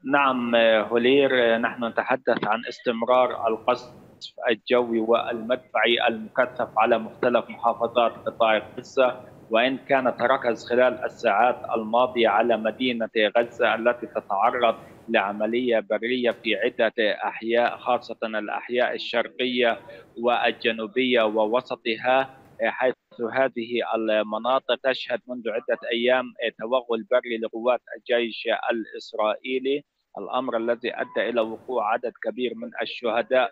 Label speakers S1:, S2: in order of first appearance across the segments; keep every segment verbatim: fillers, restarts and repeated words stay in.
S1: نعم هولير، نحن نتحدث عن استمرار القصف الجوي والمدفعي المكثف على مختلف محافظات قطاع غزة، وإن كان تركز خلال الساعات الماضية على مدينة غزة التي تتعرض لعملية برية في عدة أحياء، خاصة الأحياء الشرقية والجنوبية ووسطها، حيث هذه المناطق تشهد منذ عدة أيام توغل بري لقوات الجيش الإسرائيلي، الأمر الذي أدى إلى وقوع عدد كبير من الشهداء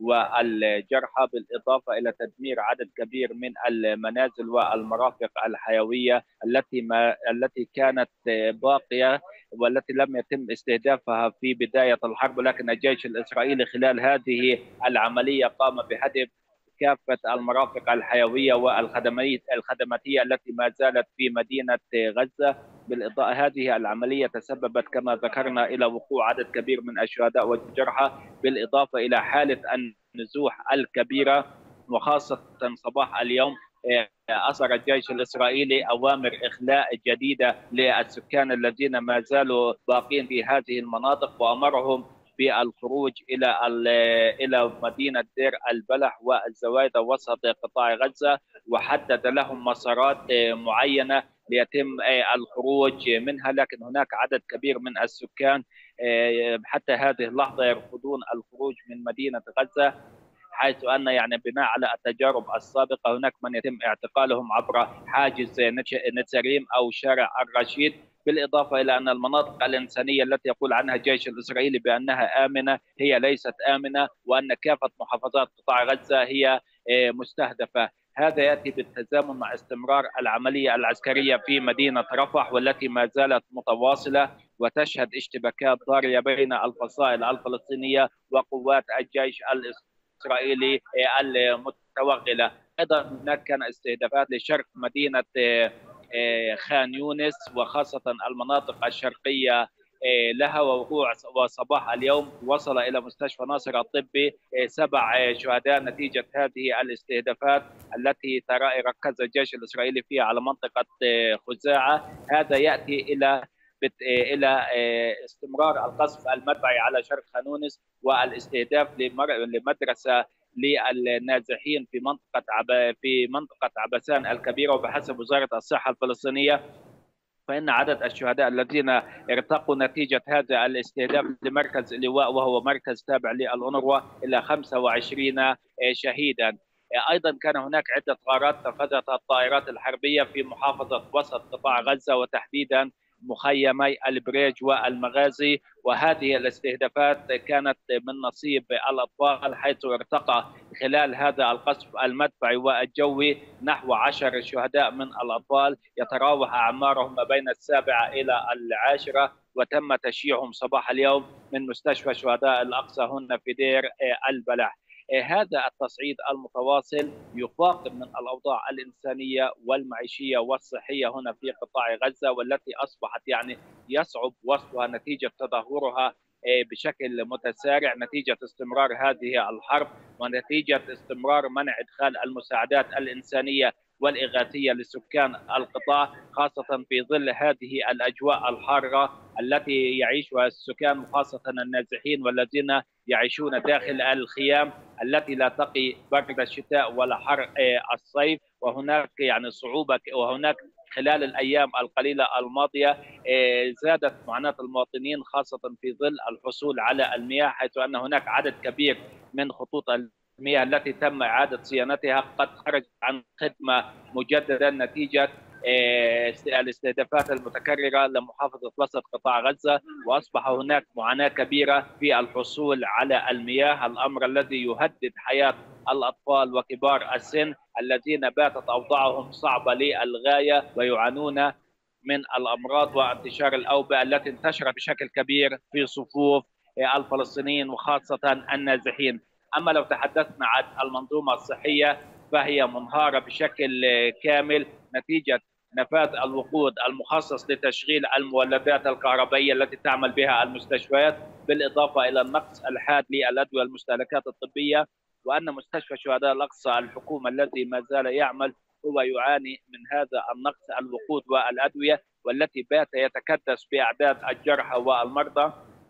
S1: والجرحى، بالإضافة إلى تدمير عدد كبير من المنازل والمرافق الحيوية التي ما التي كانت باقية والتي لم يتم استهدافها في بداية الحرب، ولكن الجيش الإسرائيلي خلال هذه العملية قام بهدم كافة المرافق الحيوية والخدماتية التي ما زالت في مدينة غزة. بالإضافة هذه العملية تسببت كما ذكرنا إلى وقوع عدد كبير من الشهداء والجرحى، بالإضافة إلى حالة النزوح الكبيرة، وخاصة صباح اليوم أصدر الجيش الإسرائيلي أوامر إخلاء جديدة للسكان الذين ما زالوا باقين في هذه المناطق، وأمرهم بالخروج إلى إلى مدينة دير البلح والزوايدة وسط قطاع غزة، وحدد لهم مسارات معينة ليتم الخروج منها، لكن هناك عدد كبير من السكان حتى هذه اللحظة يرفضون الخروج من مدينة غزة، حيث أن يعني بناء على التجارب السابقة هناك من يتم اعتقالهم عبر حاجز نتسريم أو شارع الرشيد، بالإضافة إلى أن المناطق الإنسانية التي يقول عنها الجيش الإسرائيلي بأنها آمنة هي ليست آمنة، وأن كافة محافظات قطاع غزة هي مستهدفة. هذا يأتي بالتزامن مع استمرار العملية العسكرية في مدينة رفح، والتي ما زالت متواصلة وتشهد اشتباكات ضارية بين الفصائل الفلسطينية وقوات الجيش الإسرائيلي المتوغلة. أيضا هناك كان استهدافات لشرق مدينة خان يونس، وخاصة المناطق الشرقية لها، ووقوع وصباح اليوم وصل إلى مستشفى ناصر الطبي سبع شهداء نتيجة هذه الاستهدافات التي ترى ركز الجيش الإسرائيلي فيها على منطقة خزاعة. هذا يأتي إلى الى استمرار القصف المدفعي على شرق خان يونس والاستهداف لمدرسه للنازحين في منطقه عب... في منطقه عبسان الكبيره. وبحسب وزاره الصحه الفلسطينيه فإن عدد الشهداء الذين ارتقوا نتيجة هذا الاستهداف لمركز اللواء وهو مركز تابع للأونروا إلى خمسة وعشرين شهيدا. أيضا كان هناك عدة غارات نفذتها الطائرات الحربية في محافظة وسط قطاع غزة، وتحديدا مخيمي البريج والمغازي، وهذه الاستهدافات كانت من نصيب الأطفال، حيث ارتقى خلال هذا القصف المدفعي والجوي نحو عشر شهداء من الأطفال يتراوح أعمارهم ما بين السابعة إلى العاشرة، وتم تشييعهم صباح اليوم من مستشفى شهداء الأقصى هنا في دير البلح. هذا التصعيد المتواصل يفاقم من الأوضاع الإنسانية والمعيشية والصحية هنا في قطاع غزة، والتي أصبحت يعني يصعب وصفها نتيجة تدهورها بشكل متسارع نتيجة استمرار هذه الحرب، ونتيجة استمرار منع إدخال المساعدات الإنسانية والإغاثية لسكان القطاع، خاصة في ظل هذه الأجواء الحارة التي يعيشها السكان، وخاصة النازحين والذين يعيشون داخل الخيام التي لا تقي برد الشتاء ولا حر الصيف. وهناك يعني صعوبة، وهناك خلال الأيام القليلة الماضية زادت معاناة المواطنين خاصة في ظل الحصول على المياه، حيث أن هناك عدد كبير من خطوط المياه التي تم إعادة صيانتها قد خرجت عن خدمة مجددا نتيجة الاستهدافات المتكررة لمحافظة وسط قطاع غزة، وأصبح هناك معاناة كبيرة في الحصول على المياه، الأمر الذي يهدد حياة الأطفال وكبار السن الذين باتت أوضاعهم صعبة للغاية ويعانون من الأمراض وانتشار الأوبئة التي انتشرت بشكل كبير في صفوف الفلسطينيين وخاصة النازحين. أما لو تحدثنا عن المنظومة الصحية فهي منهارة بشكل كامل نتيجة نفاذ الوقود المخصص لتشغيل المولدات الكهربائية التي تعمل بها المستشفيات، بالإضافة إلى النقص الحاد للأدوية والمستهلكات الطبية. وأن مستشفى شهداء الأقصى الحكومة الذي ما زال يعمل هو يعاني من هذا النقص الوقود والأدوية، والتي بات يتكدس بأعداد الجرحى والمرضى.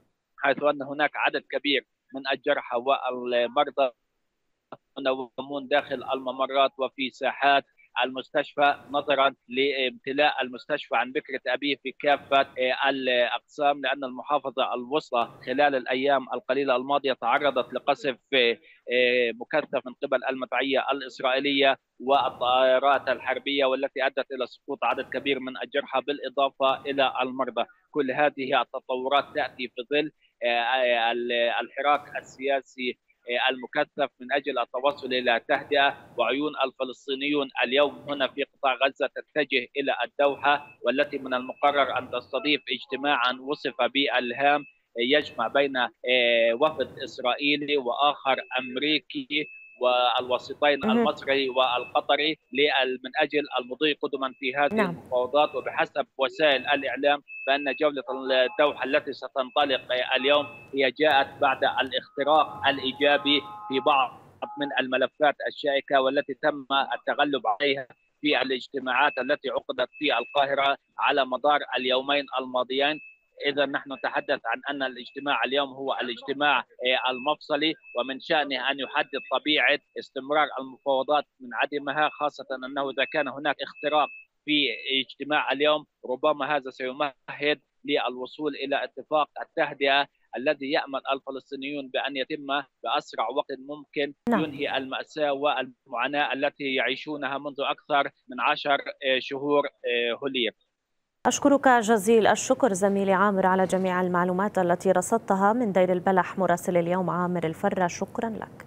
S1: حيث أن هناك عدد كبير من الجرحى والمرضى منومون داخل الممرات وفي ساحات المستشفى، نظرا لامتلاء المستشفى عن بكرة أبيه في كافة الأقسام، لأن المحافظة الوسطى خلال الأيام القليلة الماضية تعرضت لقصف مكثف من قبل المدفعية الإسرائيلية والطائرات الحربية، والتي أدت إلى سقوط عدد كبير من الجرحى بالإضافة إلى المرضى. كل هذه التطورات تأتي في ظل الحراك السياسي المكثف من أجل التوصل إلى تهدئة، وعيون الفلسطينيون اليوم هنا في قطاع غزة تتجه إلى الدوحة، والتي من المقرر أن تستضيف اجتماعا وصف بالهام يجمع بين وفد إسرائيلي وآخر أمريكي والوسيطين المصري والقطري من أجل المضي قدما في هذه نعم. المفاوضات. وبحسب وسائل الإعلام بأن جولة الدوحة التي ستنطلق اليوم هي جاءت بعد الاختراق الإيجابي في بعض من الملفات الشائكة والتي تم التغلب عليها في الاجتماعات التي عقدت في القاهرة على مدار اليومين الماضيين. إذا نحن نتحدث عن أن الاجتماع اليوم هو الاجتماع المفصلي، ومن شأنه أن يحدد طبيعة استمرار المفاوضات من عدمها، خاصة أنه إذا كان هناك اختراق في اجتماع اليوم ربما هذا سيمهد للوصول إلى اتفاق التهدئة الذي يأمل الفلسطينيون بأن يتم بأسرع وقت ممكن ينهي المأساة والمعاناة التي يعيشونها منذ أكثر من عشر شهور. هلير،
S2: أشكرك جزيل الشكر زميلي عامر على جميع المعلومات التي رصدتها من دير البلح. مراسل اليوم عامر الفرة، شكرا لك.